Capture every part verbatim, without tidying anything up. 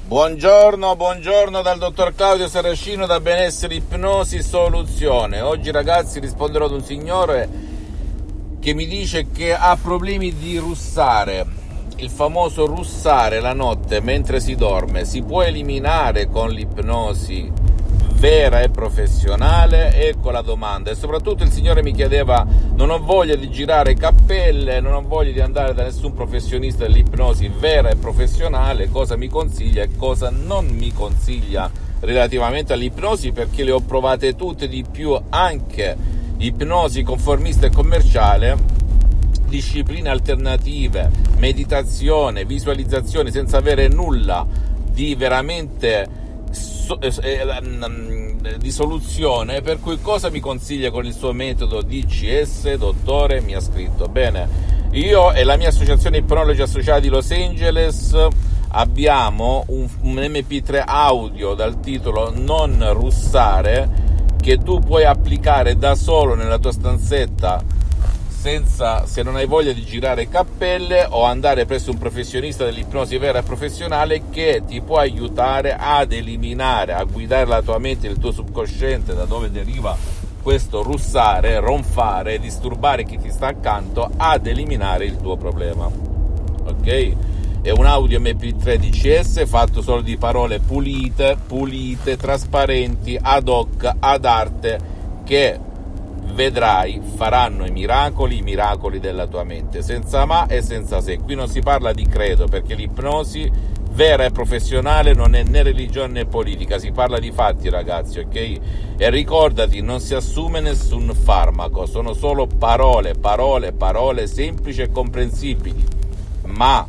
Buongiorno, buongiorno dal dottor Claudio Saracino da Benessere Ipnosi Soluzione. Oggi ragazzi risponderò ad un signore che mi dice che ha problemi di russare, il famoso russare la notte mentre si dorme. Si può eliminare con l'ipnosi vera e professionale? Ecco la domanda. E soprattutto il signore mi chiedeva: non ho voglia di girare cappelle, non ho voglia di andare da nessun professionista dell'ipnosi vera e professionale, cosa mi consiglia e cosa non mi consiglia relativamente all'ipnosi, perché le ho provate tutte, di più anche ipnosi conformista e commerciale, discipline alternative, meditazione, visualizzazione, senza avere nulla di veramente di soluzione. Per cui cosa mi consiglia con il suo metodo D C S, dottore? Mi ha scritto: bene, io e la mia associazione Ipnologi Associati Los Angeles abbiamo un, un M P tre audio dal titolo Non russare, che tu puoi applicare da solo nella tua stanzetta, senza, se non hai voglia di girare cappelle o andare presso un professionista dell'ipnosi vera e professionale, che ti può aiutare ad eliminare, a guidare la tua mente e il tuo subconsciente da dove deriva questo russare, ronfare, disturbare chi ti sta accanto, ad eliminare il tuo problema. Ok? È un audio M P tre D C S fatto solo di parole pulite, pulite, trasparenti, ad hoc, ad arte, che vedrai faranno i miracoli, i miracoli della tua mente, senza ma e senza se. Qui non si parla di credo, perché l'ipnosi vera e professionale non è né religione né politica, si parla di fatti ragazzi, ok? E ricordati, non si assume nessun farmaco, sono solo parole, parole, parole semplici e comprensibili, ma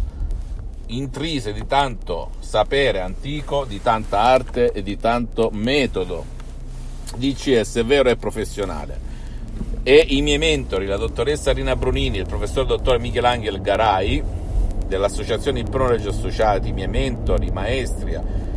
intrise di tanto sapere antico, di tanta arte e di tanto metodo D C S vero e professionale. E i miei mentori, la dottoressa Rina Brunini e il professor dottor Michelangelo Garai dell'associazione Ipnologi Associati, i miei mentori, maestri,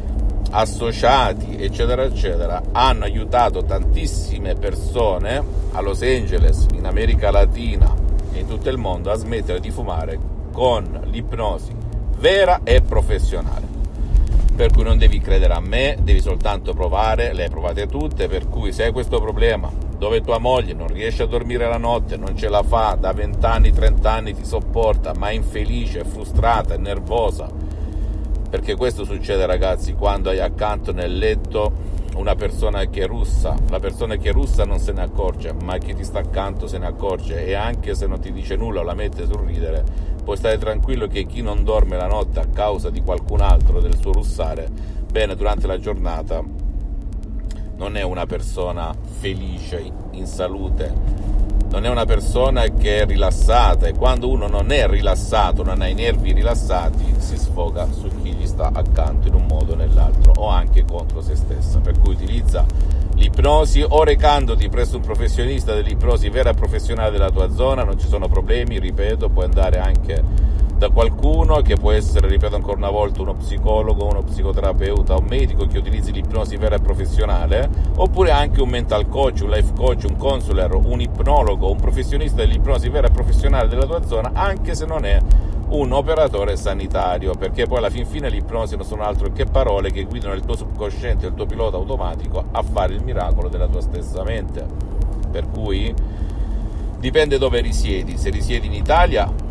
associati eccetera eccetera, hanno aiutato tantissime persone a Los Angeles, in America Latina e in tutto il mondo a smettere di fumare con l'ipnosi vera e professionale. Per cui non devi credere a me, devi soltanto provare, le hai provate tutte. Per cui se hai questo problema dove tua moglie non riesce a dormire la notte, non ce la fa, da venti anni, trenta anni ti sopporta, ma è infelice, è frustrata, è nervosa, perché questo succede ragazzi quando hai accanto nel letto una persona che russa. La persona che russa non se ne accorge, ma chi ti sta accanto se ne accorge, e anche se non ti dice nulla o la mette sul ridere, puoi stare tranquillo che chi non dorme la notte a causa di qualcun altro, del suo russare, bene, durante la giornata non è una persona felice, in salute, non è una persona che è rilassata. E quando uno non è rilassato, non ha i nervi rilassati, si sfoga su chi gli sta accanto in un modo o nell'altro, o anche contro se stessa. Per cui utilizza l'ipnosi o recandoti presso un professionista dell'ipnosi vera e professionale della tua zona, non ci sono problemi, ripeto, puoi andare anche da qualcuno che può essere, ripeto ancora una volta, uno psicologo, uno psicoterapeuta, un medico che utilizzi l'ipnosi vera e professionale, oppure anche un mental coach, un life coach, un counselor, un ipnologo, un professionista dell'ipnosi vera e professionale della tua zona, anche se non è un operatore sanitario, perché poi alla fin fine l'ipnosi non sono altro che parole che guidano il tuo subconsciente, il tuo pilota automatico a fare il miracolo della tua stessa mente. Per cui dipende dove risiedi. Se risiedi in Italia,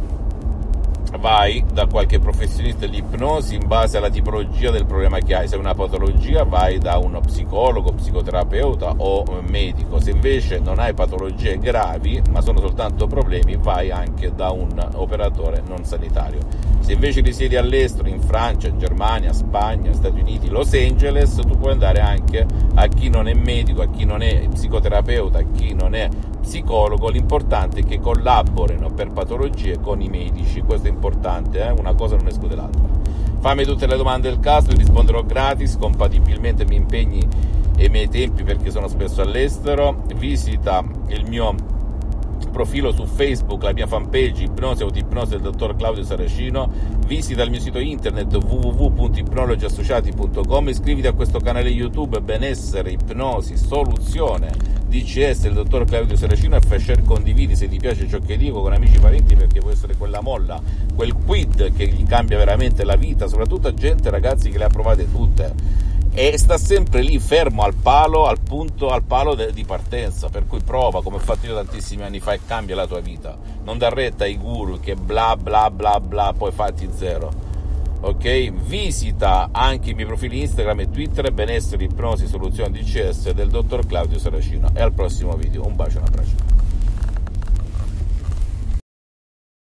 vai da qualche professionista di ipnosi in base alla tipologia del problema che hai. Se hai una patologia, vai da uno psicologo, psicoterapeuta o medico. Se invece non hai patologie gravi ma sono soltanto problemi, vai anche da un operatore non sanitario. Se invece risiedi all'estero, in Francia, Germania, Spagna, Stati Uniti, Los Angeles, tu puoi andare anche a chi non è medico, a chi non è psicoterapeuta, a chi non è psicologo. L'importante è che collaborino per patologie con i medici, questo è importante, eh? Una cosa non esclude l'altra. Fammi tutte le domande del caso, vi risponderò gratis, compatibilmente ai miei impegni e ai miei tempi, perché sono spesso all'estero. Visita il mio profilo su Facebook, la mia fanpage Ipnosi Autoipnosi del dottor Claudio Saracino, visita il mio sito internet w w w punto ipnologi associati punto com, iscriviti a questo canale YouTube Benessere, Ipnosi, Soluzione, D C S del dottor Claudio Saracino, e fai share, condividi se ti piace ciò che dico con amici e parenti, perché può essere quella molla, quel quid che gli cambia veramente la vita, soprattutto a gente, ragazzi, che le ha provate tutte e sta sempre lì fermo al palo, al punto, al palo de- di partenza. Per cui prova, come ho fatto io tantissimi anni fa, e cambia la tua vita. Non dar retta ai guru che bla bla bla bla, poi fatti zero. Ok? Visita anche i miei profili Instagram e Twitter, Benessere, Ipnosi, Soluzione, D C S del dottor Claudio Saracino, e al prossimo video. Un bacio, un abbraccio.